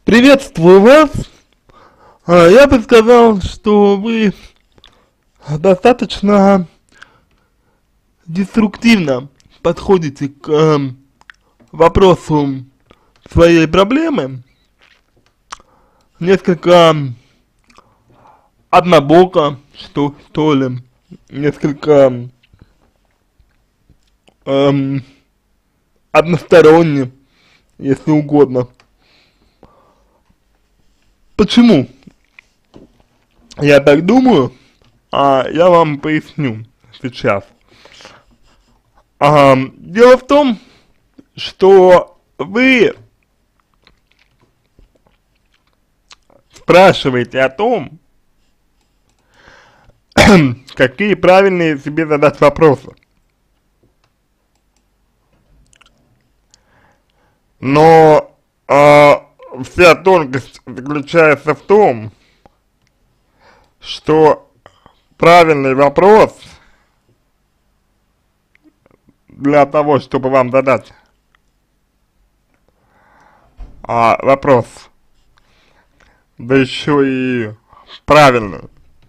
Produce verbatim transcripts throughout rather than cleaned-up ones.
Приветствую вас. А, Я бы сказал, что вы достаточно деструктивно подходите к эм, вопросу своей проблемы, несколько однобоко, что, что ли, несколько эм, односторонне, если угодно. Почему я так думаю? А, я вам поясню сейчас. А, дело в том, что вы спрашиваете о том, какие правильные себе задать вопросы. Но а, вся тонкость заключается в том, что правильный вопрос для того, чтобы вам задать а, вопрос, да еще и правильный,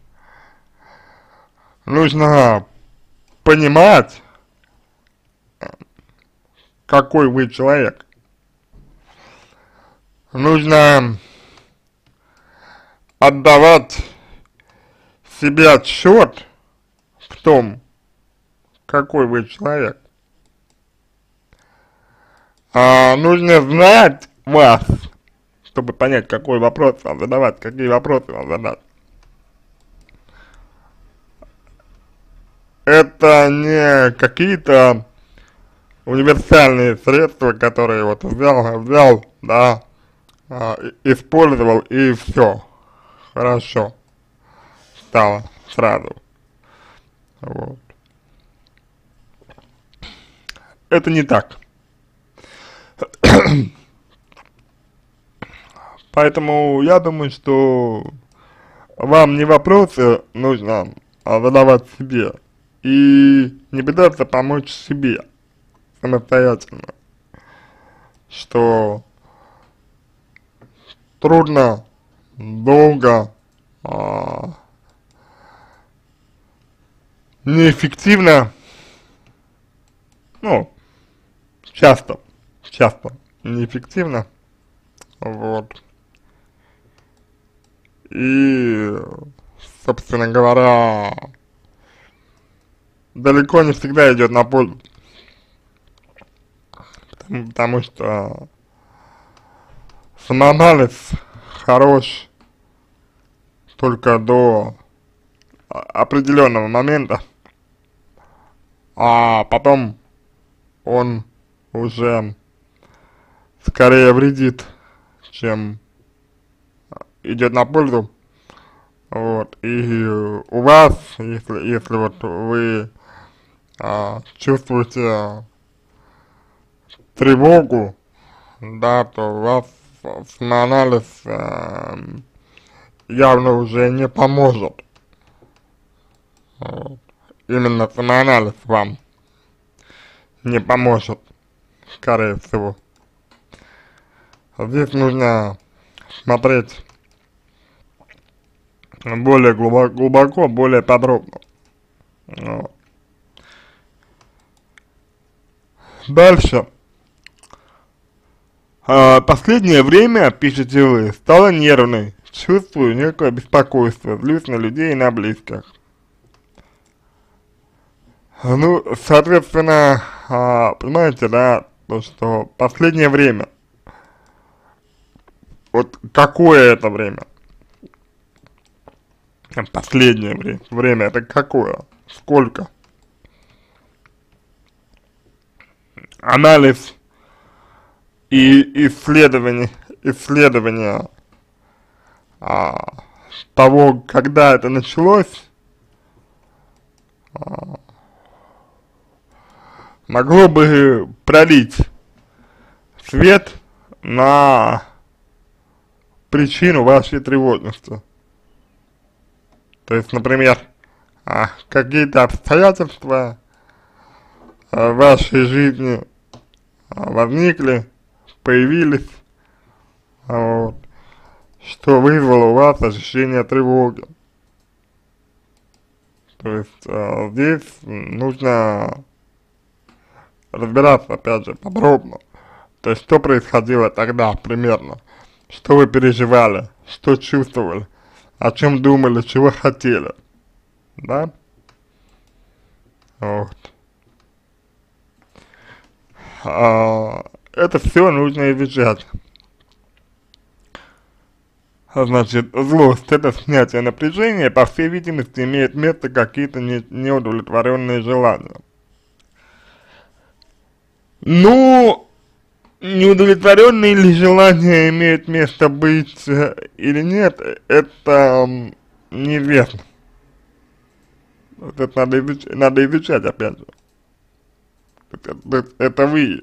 нужно понимать, какой вы человек. Нужно отдавать себе отчет в том, какой вы человек. А, нужно знать вас, чтобы понять, какой вопрос вам задавать, какие вопросы вам задать. Это не какие-то универсальные средства, которые вот взял, взял, да, а, использовал и все, хорошо, стало сразу, вот. Это не так. Поэтому я думаю, что вам не вопросы нужно а, задавать себе и не пытаться помочь себе самостоятельно, что трудно, долго, а, неэффективно, ну, часто, часто неэффективно, вот. И, собственно говоря, далеко не всегда идет на пользу, потому, потому что самоанализ хорош только до определенного момента, а потом он уже скорее вредит, чем идет на пользу. Вот, и у вас, если, если вот вы а, чувствуете тревогу, да, то у вас самоанализ а, явно уже не поможет. Вот. Именно самоанализ вам не поможет, скорее всего. Здесь нужно смотреть более глубоко, глубоко более подробно. Вот. Дальше. А, последнее время, пишете вы, стала нервной, чувствую некое беспокойство, злюсь на людей и на близких. Ну, соответственно, а, понимаете, да, то, что последнее время, вот какое это время? Последнее время, время это какое? Сколько? Анализ и исследование, исследование а, того, когда это началось, а, могло бы пролить свет на причину вашей тревожности. То есть, например, а, какие-то обстоятельства а, в вашей жизни а, возникли, появились, вот, что вызвало у вас ощущение тревоги. То есть э, здесь нужно разбираться, опять же, подробно. То есть, что происходило тогда примерно, что вы переживали, что чувствовали, о чем думали, чего хотели, да? Вот. А, это все нужно изучать. Значит, злость — это снятие напряжения, по всей видимости, имеет место какие-то не, неудовлетворенные желания. Ну, неудовлетворенные ли желания имеют место быть э, или нет, это м, неизвестно. Вот это надо изучать, надо изучать опять же. Это, это, это вы,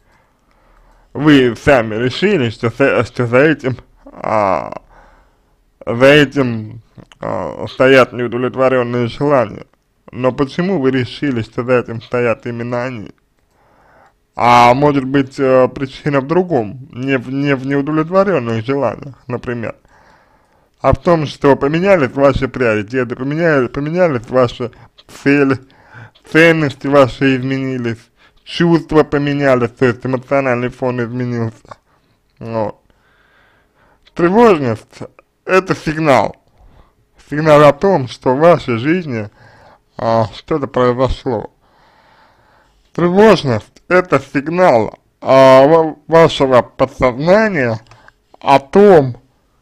вы сами решили, что, за- что за этим а, за этим а, стоят неудовлетворенные желания. Но почему вы решили, что за этим стоят именно они? А может быть, э, причина в другом, не в, не в неудовлетворенных желаниях, например, а в том, что поменялись ваши приоритеты, поменяли, поменялись ваши цели, ценности ваши изменились, чувства поменялись, то есть эмоциональный фон изменился. Вот. Тревожность — это сигнал. Сигнал о том, что в вашей жизни а, что-то произошло. Тревожность — это сигнал а, ва- вашего подсознания о том,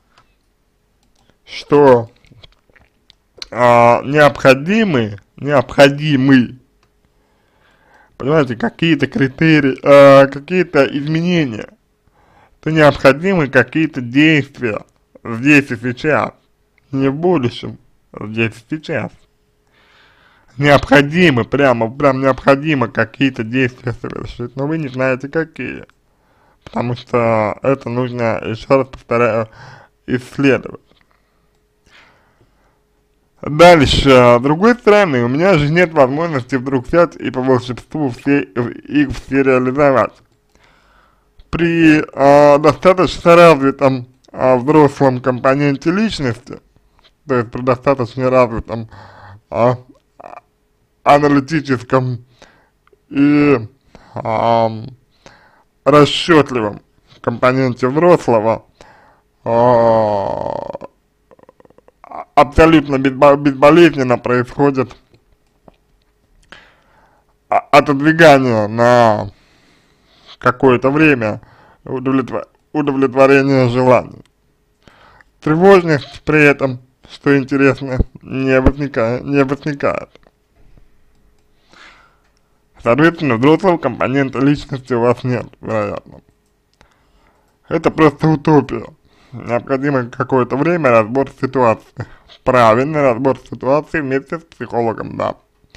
что а, необходимы, необходимы, понимаете, какие-то критерии, а, какие-то изменения, то необходимы какие-то действия здесь и сейчас, не в будущем, здесь и сейчас. Необходимы, прямо, прям необходимо какие-то действия совершить, но вы не знаете какие, потому что это нужно, еще раз повторяю, исследовать. Дальше, с другой стороны, у меня же нет возможности вдруг взять и по волшебству все их все реализовать. При э, достаточно развитом э, взрослом компоненте личности, то есть при достаточно развитом э, аналитическом и э, расчетливом компоненте взрослого, э, абсолютно безбо безболезненно происходит отодвигание на какое-то время удовлетвор удовлетворения желаний. Тревожность при этом, что интересно, не возникает, не возникает. Соответственно, взрослого компонента личности у вас нет, вероятно. Это просто утопия. Необходимо какое-то время разбор ситуации. Правильный разбор ситуации вместе с психологом, да.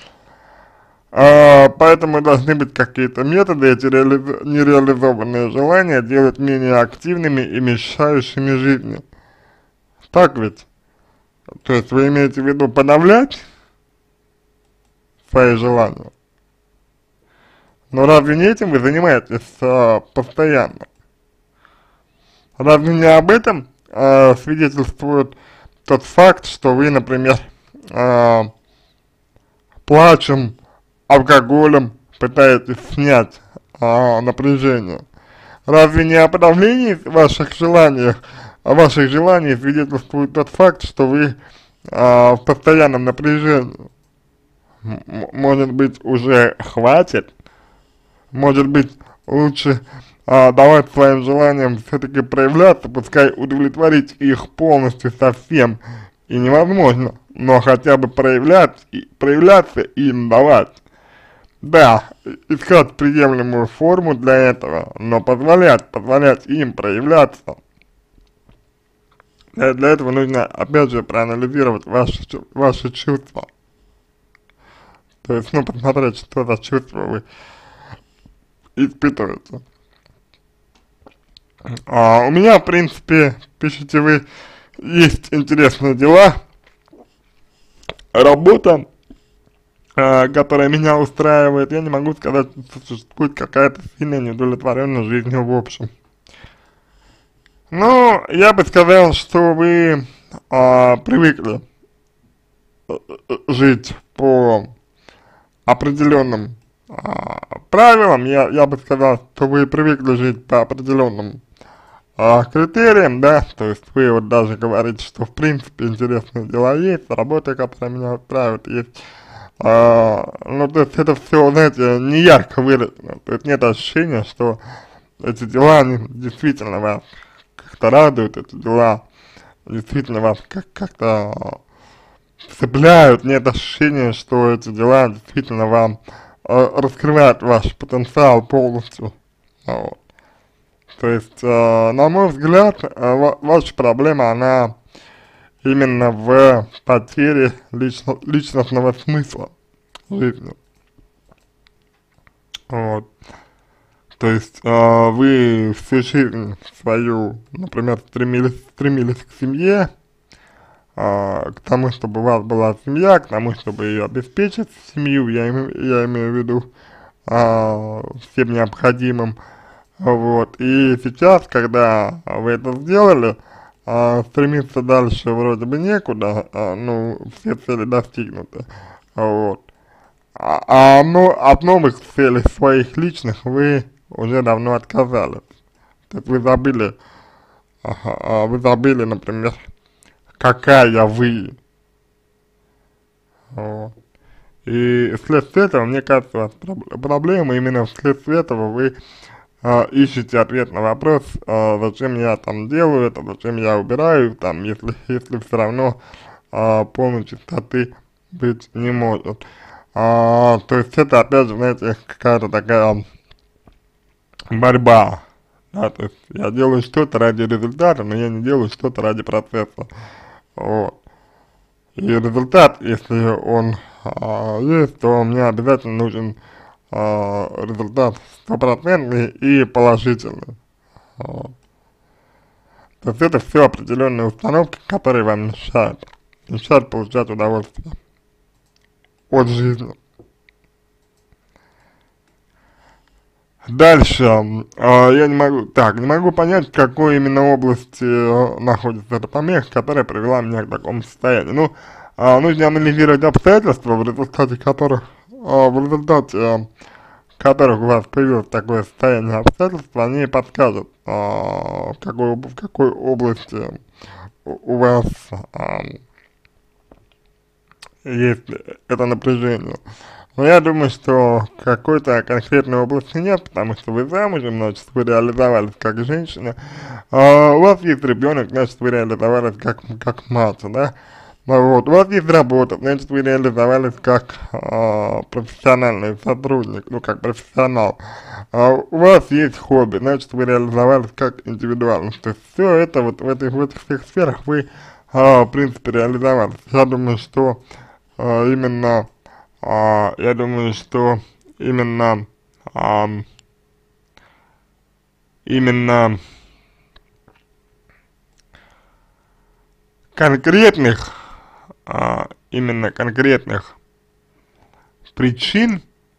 А, поэтому должны быть какие-то методы, эти реали нереализованные желания делать менее активными и мешающими жизни. Так ведь? То есть вы имеете в виду подавлять свои желания? Но разве не этим вы занимаетесь а, постоянно? Разве не об этом э, свидетельствует тот факт, что вы, например, э, плачем, алкоголем пытаетесь снять э, напряжение? Разве не о подавлении ваших желаний, о ваших желаниях свидетельствует тот факт, что вы э, в постоянном напряжении? М может быть, уже хватит? Может быть, лучше а, давать своим желаниям все-таки проявляться, пускай удовлетворить их полностью совсем и невозможно, но хотя бы проявлять, и, проявляться и им давать. Да, искать приемлемую форму для этого, но позволять, позволять им проявляться. Для, для этого нужно, опять же, проанализировать ваши, ваши чувства. То есть, ну, посмотреть, что за чувства вы испытываете. А, у меня, в принципе, пишите вы, есть интересные дела, работа, а, которая меня устраивает. Я не могу сказать, что существует какая-то сильная неудовлетворенность жизнью в общем. Ну, я бы сказал, что вы а, привыкли э, э, жить по определенным а, правилам, я, я бы сказал, что вы привыкли жить по определенным а, критериям, да, то есть вы вот даже говорите, что в принципе интересные дела есть, работа, которая меня устраивает, есть, а, ну, то есть это все, знаете, не ярко выражено, то есть нет ощущения, что эти дела, они действительно вас как-то радуют, эти дела действительно вас как- как-то цепляют, нет ощущения, что эти дела действительно вам э, раскрывают ваш потенциал полностью. Вот. То есть, э, на мой взгляд, э, ва- ваша проблема, она именно в потере лично, личностного смысла жизни. Вот. То есть, э, вы всю жизнь свою, например, стремились, стремились к семье, а, к тому, чтобы у вас была семья, к тому, чтобы ее обеспечить, семью, я, имею- я имею в виду, а, всем необходимым, вот, и сейчас, когда вы это сделали, а, стремиться дальше вроде бы некуда, а, ну, все цели достигнуты, вот, а, а но от новых целей своих личных вы уже давно отказались, то есть вы забыли, ага, а, вы забыли, например, какая вы, вот. И вследствие этого, мне кажется, у вас проб- проблема, именно вследствие этого вы а, ищете ответ на вопрос, а, зачем я там делаю это, зачем я убираю, там, если, если все равно а, полной чистоты быть не может. А, то есть это, опять же, знаете, какая-то такая борьба, да, то есть я делаю что-то ради результата, но я не делаю что-то ради процесса, вот. И результат, если он а, есть, то мне обязательно нужен а, результат стопроцентный и положительный. Вот. То есть это все определенные установки, которые вам мешают, мешают получать удовольствие от жизни. Дальше, а, я не могу, так, не могу понять, в какой именно области э, находится эта помеха, которая привела меня к такому состоянию. Ну, а, нужно анализировать обстоятельства, в результате которых, а, в результате э, которых у вас появилось такое состояние обстоятельства, они подскажут, а, в какой, в какой области у у вас а, есть это напряжение. Но я думаю, что какой-то конкретной области нет, потому что вы замужем, значит, вы реализовались как женщина, а у вас есть ребенок, значит, вы реализовались как, как мать, да? Ну вот, у вас есть работа, значит, вы реализовались как а, профессиональный сотрудник, ну, как профессионал. А у вас есть хобби, значит, вы реализовались как индивидуальность. То есть все это вот в этих, в этих всех сферах вы, а, в принципе, реализовались. Я думаю, что а, именно, а, я думаю, что именно, а, именно конкретных, а, именно конкретных причин,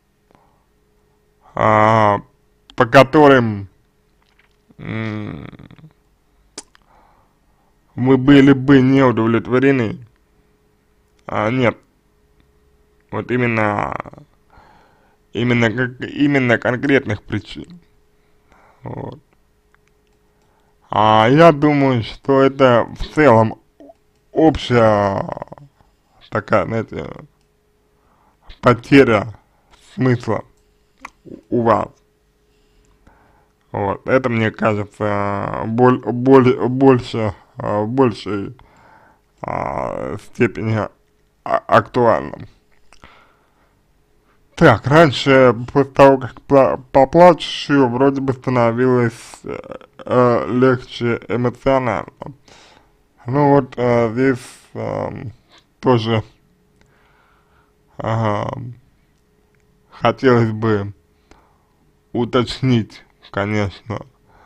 а, по которым м, мы были бы не удовлетворены, а, нет, вот именно, именно, как, именно конкретных причин, вот. А я думаю, что это в целом общая такая, знаете, потеря смысла у вас. Вот, это, мне кажется, боль, боль, больше, а, в большей а, степени а, актуальным. Так, раньше, после того, как пла поплачущую, вроде бы становилось э, э, легче эмоционально. Ну вот, э, здесь э, тоже э, хотелось бы уточнить, конечно,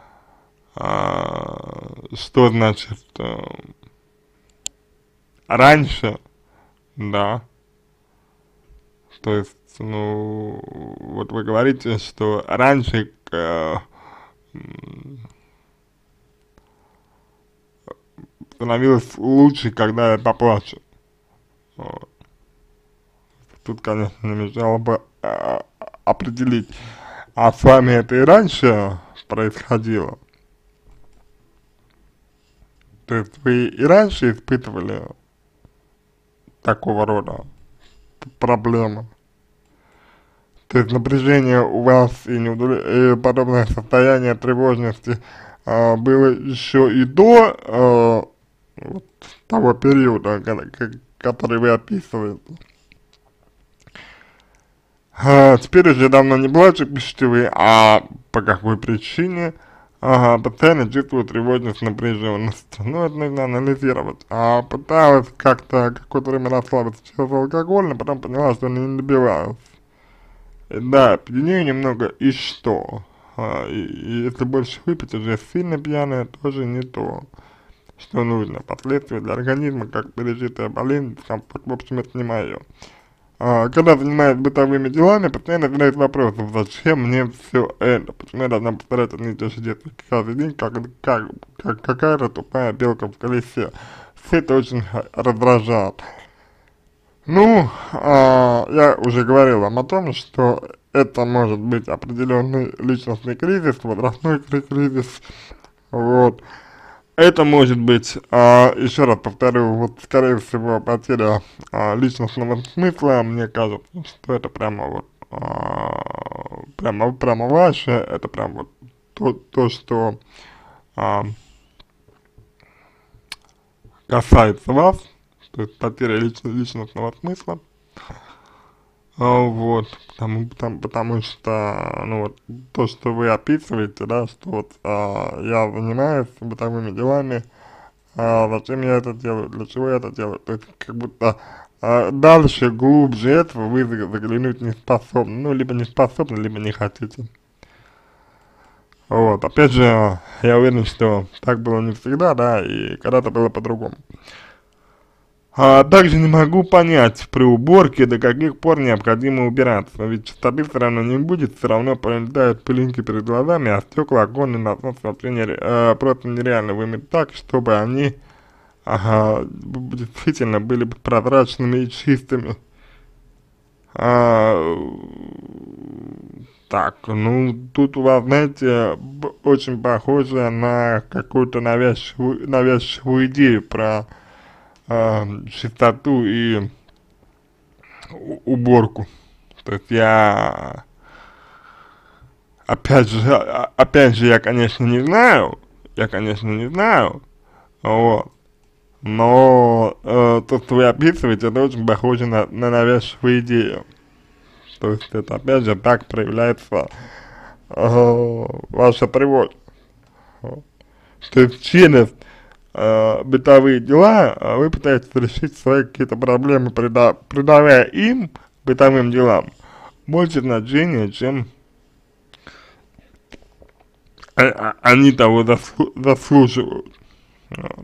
э, что значит э, раньше, да, то есть, ну, вот вы говорите, что раньше, э, становилось лучше, когда я поплачу. Вот. Тут, конечно, не мешало бы а, определить, а с вами это и раньше происходило? То есть вы и раньше испытывали такого рода проблемы? То есть напряжение у вас и, неудовле... и подобное состояние тревожности а, было еще и до а, вот, того периода, когда, который вы описываете? А, теперь уже давно не плачу, пишите вы, а по какой причине? Ага, постоянно чувствую тревожность, напряженность. Ну, это нужно анализировать. А пыталась как-то какое-то время расслабиться через алкоголь, но потом поняла, что не добиваюсь. Да, пьянею немного, и что? А, и, и если больше выпить, уже сильно пьяная, тоже не то, что нужно. Последствия для организма, как пережитая болезнь, дискомфорт, в общем, это не мое. А, когда занимаюсь бытовыми делами, постоянно задаюсь вопросом, зачем мне все это, почему я должна повторять одни и те же действия каждый день, как, как, как какая-то тупая белка в колесе. Все это очень раздражает. Ну, а, я уже говорил вам о том, что это может быть определенный личностный кризис, возрастной кризис, вот. Это может быть, а, еще раз повторю, вот скорее всего потеря а, личностного смысла. Мне кажется, что это прямо вот, а, прямо, прямо ваше, это прямо вот то, то что а, касается вас, то есть потеря лич, личностного смысла. А, вот, потому, потому, потому что, ну вот, то, что вы описываете, да, что вот а, я занимаюсь бытовыми делами, а, зачем я это делаю, для чего я это делаю, то есть как будто а, дальше, глубже этого вы заглянуть не способны, ну, либо не способны, либо не хотите. Вот, опять же, я уверен, что так было не всегда, да, и когда-то было по-другому. А также не могу понять при уборке, до каких пор необходимо убираться, ведь чистоты все равно не будет, все равно пролетают пылинки перед глазами, а стекла, оконный насос вообще нере, э, просто нереально вымыть так, чтобы они ага, действительно были бы прозрачными и чистыми. А, так, ну тут у вас, знаете, очень похоже на какую-то навязчивую, навязчивую идею про э, чистоту и уборку. То есть я, опять же, опять же, я, конечно, не знаю, я, конечно, не знаю, вот, но э, то, что вы описываете, это очень похоже на, на навязчивую идею. То есть это, опять же, так проявляется э, ваша тревога. Вот. То есть через э, бытовые дела э, вы пытаетесь решить свои какие-то проблемы, прида придавая им, бытовым делам, больше значения, чем а, а, они того заслу заслуживают. Вот.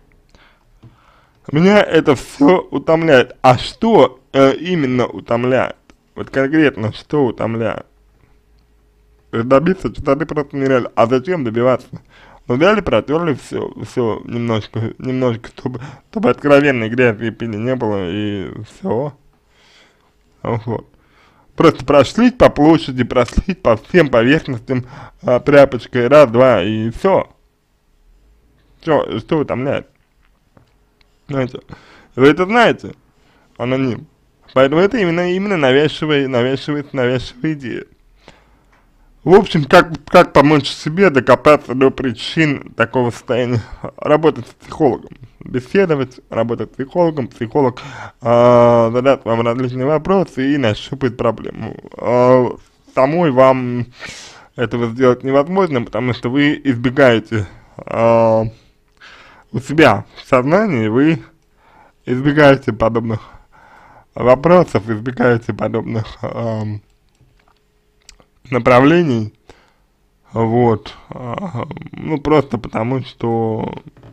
Меня это все утомляет. А что э, именно утомляет? Вот конкретно, что утомляет? Добиться чистоты просто нереально. А зачем добиваться? Ну, взяли, протерли все, все немножко, немножко, чтобы, чтобы откровенной грязи и пыли не было, и все. Вот. Просто прошлись по площади, прошлись по всем поверхностям а, тряпочкой, раз, два, и все. Что, что утомляет? Знаете, вы это знаете, аноним. Поэтому это именно, именно навязчивая, навязчивая, навязчивая идея. В общем, как, как помочь себе докопаться до причин такого состояния? Работать с психологом, беседовать, работать с психологом, психолог э, задаст вам различные вопросы и нащупает проблему. Э, самой вам этого сделать невозможно, потому что вы избегаете э, у себя в сознании, вы избегаете подобных вопросов, избегаете подобных э, направлений, вот, а, ну просто потому, что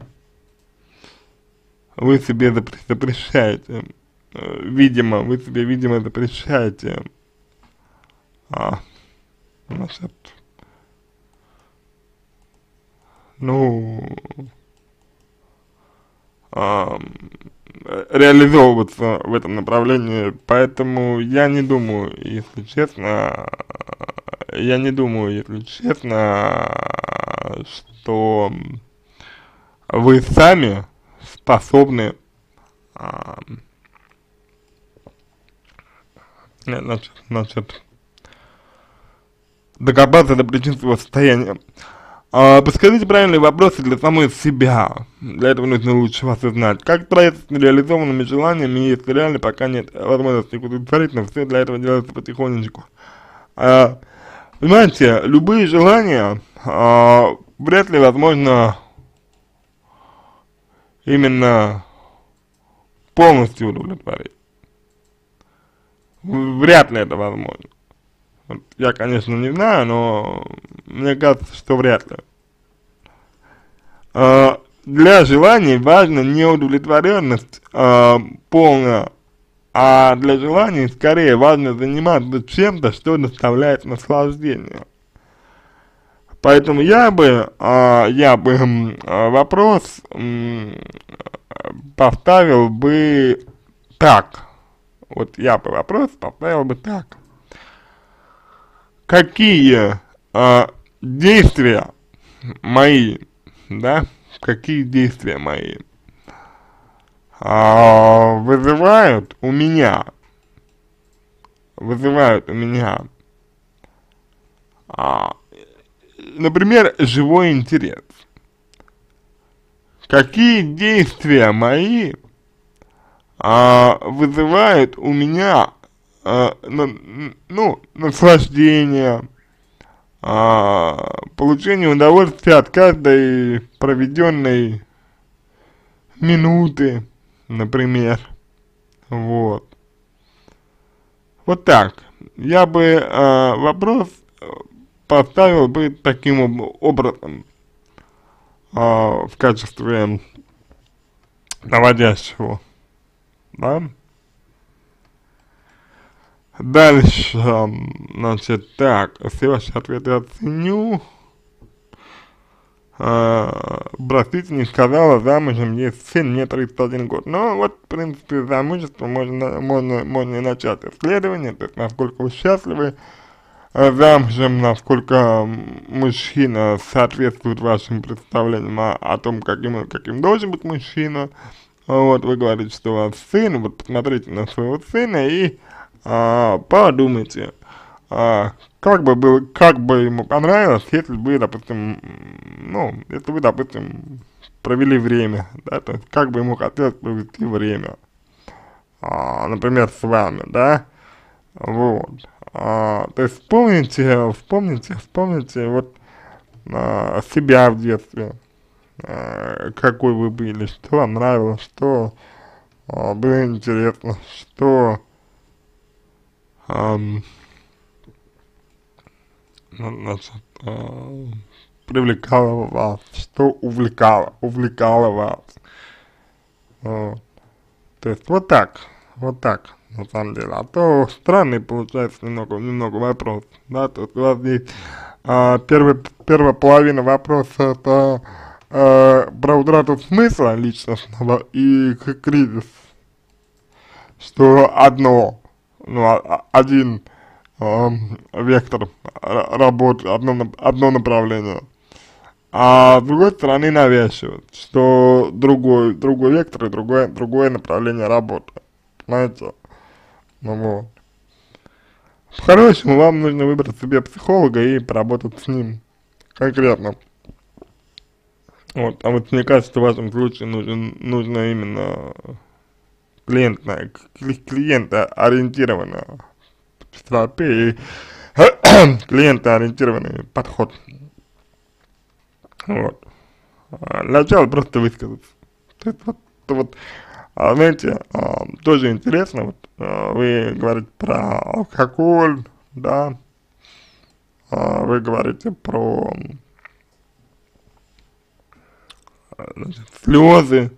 вы себе запр запрещаете, э, видимо, вы себе, видимо, запрещаете, а, насчет, ну, а, реализовываться в этом направлении, поэтому я не думаю, если честно, я не думаю, если честно, что вы сами способны а, значит, значит, докопаться до причин своего состояния. А, подскажите правильные вопросы для самой себя. Для этого нужно лучше вас узнать. Как справиться с нереализованными желаниями, если реально пока нет возможности их удовлетворить, но все для этого делается потихонечку. А, понимаете, любые желания а, вряд ли возможно именно полностью удовлетворить. Вряд ли это возможно. Вот я, конечно, не знаю, но мне кажется, что вряд ли. А, для желаний важна не удовлетворенность а, полная, а для желаний скорее важно заниматься чем-то, что доставляет наслаждение. Поэтому я бы, а, я бы а, вопрос м, поставил бы так. Вот я бы вопрос поставил бы так. Какие а, действия мои, да, какие действия мои а, вызывают у меня, вызывают у меня, а, например, живой интерес. Какие действия мои а, вызывают у меня а, на, ну, наслаждение, а, получение удовольствия от каждой проведенной минуты, например. Вот. Вот так. Я бы а, вопрос поставил бы таким образом а, в качестве наводящего. Да? Дальше, значит, так, все ваши ответы оценю. А, простите, не сказала, замужем, есть сын, мне тридцать один год. Ну, вот, в принципе, замужество можно, можно, можно и начать исследование, то есть, насколько вы счастливы замужем, насколько мужчина соответствует вашим представлениям о, о том, каким, каким должен быть мужчина. Вот, вы говорите, что у вас сын, вот, посмотрите на своего сына и а, подумайте, а, как бы был, как бы ему понравилось, если бы, допустим, ну, если вы, допустим, провели время, да, то есть, как бы ему хотелось провести время, а, например, с вами, да, вот, а, то есть, вспомните, вспомните, вспомните, вот, а, себя в детстве, а, какой вы были, что вам нравилось, что а, было интересно, что Um, значит, uh, привлекало вас, что увлекало, увлекало вас. Uh, то есть вот так, вот так, на самом деле. А то странный получается немного, немного вопрос, да, то есть у вас есть uh, первый, первая половина вопроса это uh, про утрату смысла личностного и кризис, что одно, ну, один э, вектор работы, одно, одно направление, а с другой стороны навязывают, что другой, другой вектор и другое, другое направление работы, понимаете, ну вот. По-хорошему, вам нужно выбрать себе психолога и поработать с ним конкретно. Вот, а вот мне кажется, в вашем случае нужен, нужно именно клиентная, клиентоориентированная терапия и клиентоориентированный подход. Вот. А, для начала просто высказаться. То есть, вот, вот, а, знаете, а, тоже интересно, вот, а, вы говорите про алкоголь, да, а, вы говорите про значит, слезы.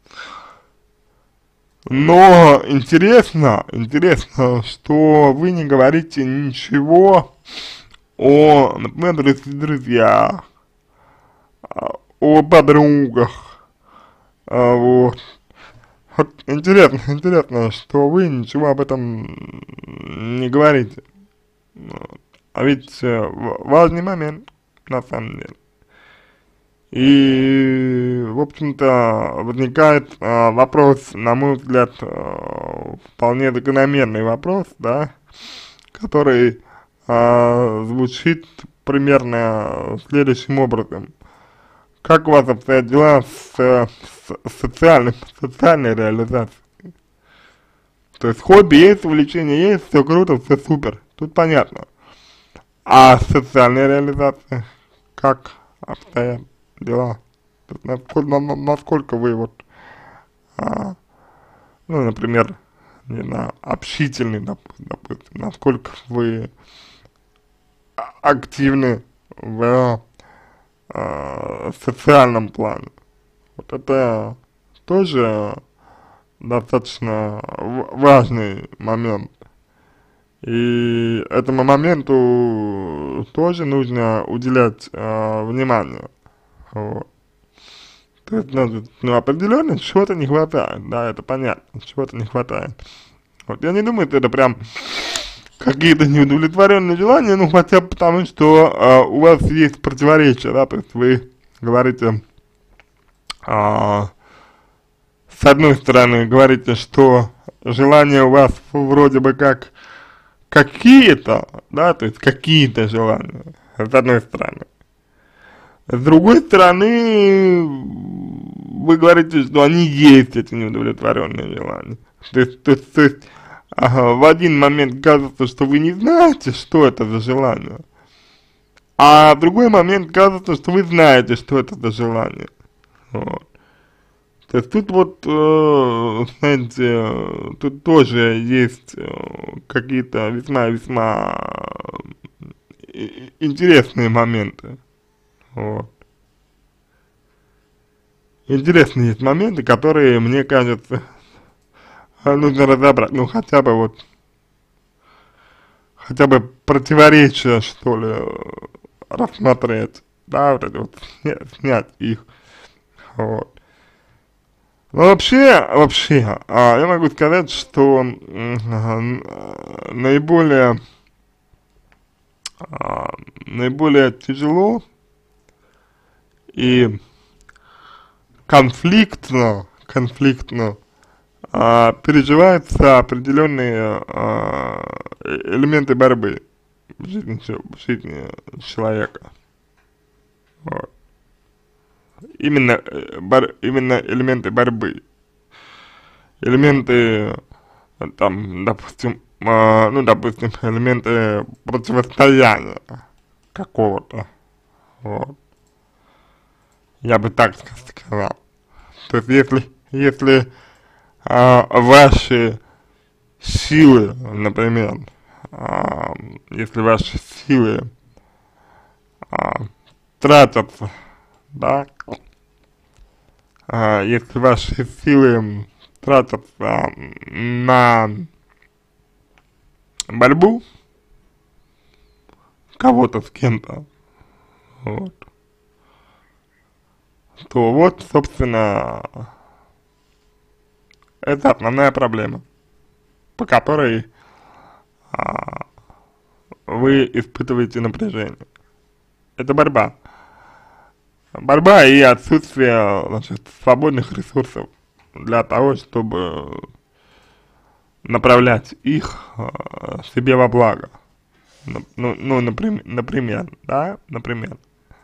Но интересно, интересно, что вы не говорите ничего о, например, друзьях, о подругах А, вот. Вот интересно, интересно, что вы ничего об этом не говорите. Вот. А ведь э, в- важный момент, на самом деле. И, в общем-то, возникает э, вопрос, на мой взгляд, э, вполне закономерный вопрос, да, который э, звучит примерно следующим образом. Как у вас обстоят дела с, э, с социальной, социальной реализацией? То есть хобби есть, увлечение есть, все круто, все супер, тут понятно. А социальная реализация, как обстоят дела? То есть насколько, на- на- насколько вы вот, а, ну, например, не знаю, общительны, доп, допустим, насколько вы а- активны в а, социальном плане. Вот это тоже достаточно в- важный момент. И этому моменту тоже нужно уделять э, внимание. Вот. То есть, ну, ну, определенно чего-то не хватает, да, это понятно, чего-то не хватает. Вот, я не думаю, что это прям какие-то неудовлетворенные желания, ну, хотя бы потому, что э, у вас есть противоречия, да, то есть вы говорите, а, с одной стороны, говорите, что желания у вас вроде бы как какие-то, да, то есть какие-то желания, с одной стороны. С другой стороны, вы говорите, что они есть, эти неудовлетворенные желания. То есть, то есть, то есть ага, в один момент кажется, что вы не знаете, что это за желание, а в другой момент кажется, что вы знаете, что это за желание. Вот. То есть тут вот, э, знаете, э, тут тоже есть э, какие-то весьма-весьма и- интересные моменты. Вот. Интересные есть моменты, которые, мне кажется, нужно разобрать. Ну, хотя бы вот, хотя бы противоречия, что ли, э, рассмотреть. Да, вот это вот, снять, снять их. Вот. Ну, вообще, вообще, а, я могу сказать, что м, а, наиболее, а, наиболее тяжело и конфликтно, конфликтно а, переживаются определенные а, э- элементы борьбы в жизни, чел- в жизни человека. Вот. Именно, э, бор- именно элементы борьбы. Элементы, э, там, допустим, а, ну, допустим, элементы противостояния какого-то. Вот. Я бы так ска- сказал. То есть, если, если а, ваши силы, например, а, если ваши силы а, тратятся, да, а, если ваши силы тратятся на борьбу кого-то с кем-то, вот, то вот, собственно, это основная проблема, по которой а, вы испытываете напряжение. Это борьба. Борьба и отсутствие, значит, свободных ресурсов для того, чтобы направлять их э, себе во благо. Ну, ну, ну например, например, да, например.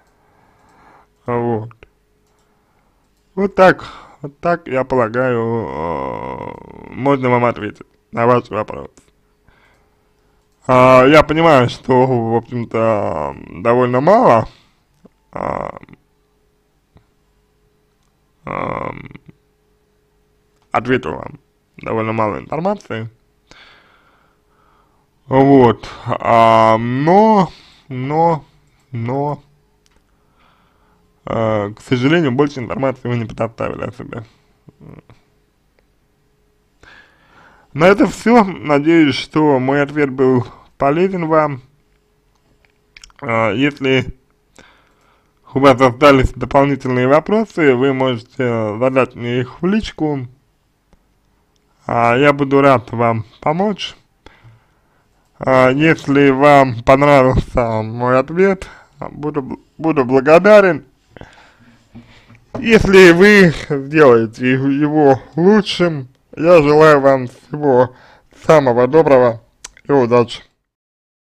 Вот. Вот так, вот так, я полагаю, э, можно вам ответить на ваш вопрос. А, я понимаю, что, в общем-то, довольно мало а, а, ответил вам, довольно мало информации. Вот, а, но, но, но, а, к сожалению, больше информации вы не предоставили о себе. На это все. Надеюсь, что мой ответ был полезен вам. А, если у вас остались дополнительные вопросы, вы можете задать мне их в личку, а я буду рад вам помочь. А, если вам понравился мой ответ, буду, буду благодарен. Если вы сделаете его лучшим, я желаю вам всего самого доброго и удачи.